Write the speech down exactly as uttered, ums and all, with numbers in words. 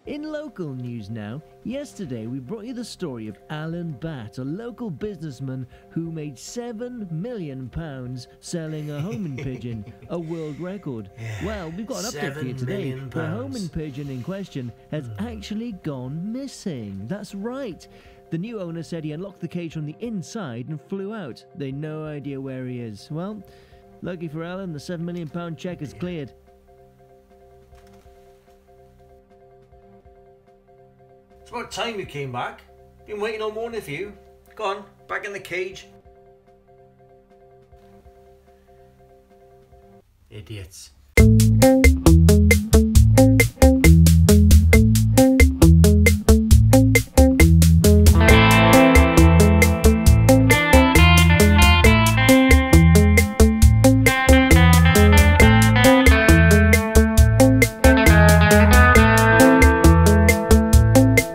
In local news now, yesterday we brought you the story of Alan Batt, a local businessman who made seven million pounds selling a homing pigeon, a world record. Yeah, well, we've got an update for you today. The homing pigeon in question has mm. actually gone missing. That's right. The new owner said he unlocked the cage from the inside and flew out. They no idea where he is. Well, lucky for Alan, the seven million pound check is cleared. It's about time you came back. Been waiting all morning for you. Go on, back in the cage. Idiots.